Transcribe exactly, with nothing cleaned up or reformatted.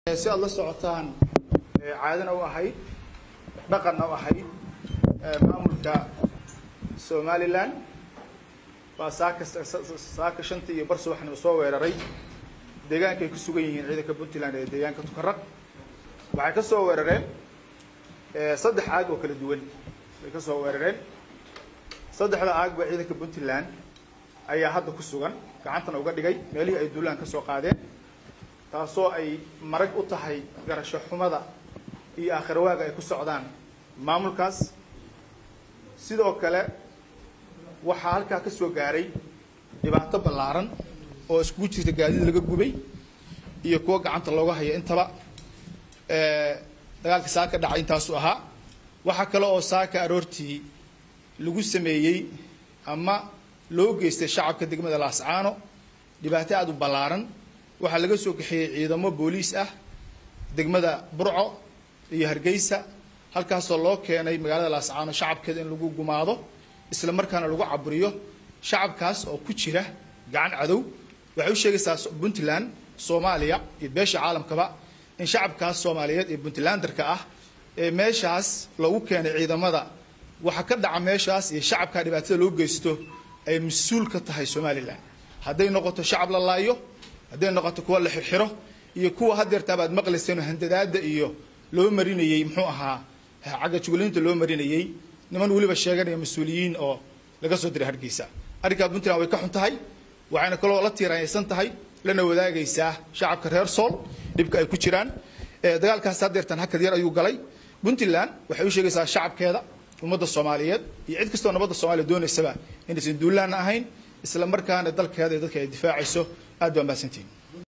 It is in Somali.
si aad la socotaan caadana u ahayd dhaqanna u ahayd maamulka Somaliland waa saaka saaka shantii iyo bar subaxna soo weeraray deegaanka ay ku sugan yihiin ciidanka Puntland ee deegaanka Tukarraq waxay ka soo weerareen saddex aag oo kala duwan way ka soo weerareen saddexda aag ba ciidanka Puntland ayaa hadda ku sugan gacantana uga dhigay meelihii ay duulaan ka soo qaadeen taasoo ay marag u tahay garasho xumada iyo aakhirwaaga ay ku socdaan maamulkaas sidoo kale waxaa halkaa ka soo gaaray dhibaato ballaaran oo isku jirta gaadiid laga gubay iyo kuwa gacanta looga hayo intaba ee dagaalka saaka dhacay intaasu ahaa waxa kale oo saaka aroortii lagu sameeyay ama loo geystay shacabka degmada Laascaano dhibaato aad u ballaaran waxa laga soo kaxeeyay ciidamo booliis ah degmada Burco iyo Hargeysa halkaas oo loo keenay magaalada Laascaano shacabkeeda in lagu gumaado isla markaana lagu caburiyo shacabkaas oo ku jira gacan cadow waxay u sheegaysaa Puntland Soomaaliya iyo beesha caalamkaba in shacabkaas Soomaaliyeed ee Puntlanderka ah ee meeshaas lagu keenay ciidamada waxa ka dhaca meeshaas iyo shacabka dhibaatada loo geysto ay mas'uul ka tahay Somaliland haday noqoto shacab la laayo haday noqoto kuwa la xirxiro iyo kuwa hadeerta baad maqlayseen handadaada iyo loo marinayay muxuu ahaa xaga jugulinta loo marinayay niman waliba sheeganaya mas'uuliyiin oo laga soo diray Hargeysa arrinka Puntland way ka xun tahay waxayna kaloo la tiiraysan tahay lana wadaagaysaa shacabka reer Sool dibka ay ku jiraan ee dagaalkaas hadeertan hakad yar ayuu galay Puntland waxay u sheegaysaa shacabkeeda ummadda Soomaaliyeed iyo cid kasta oo nabadda Soomaaliya doonaysa inaysan duulaan ahayn isla markaana dalkeeda dadka ay difaacayso aad baan baasantiin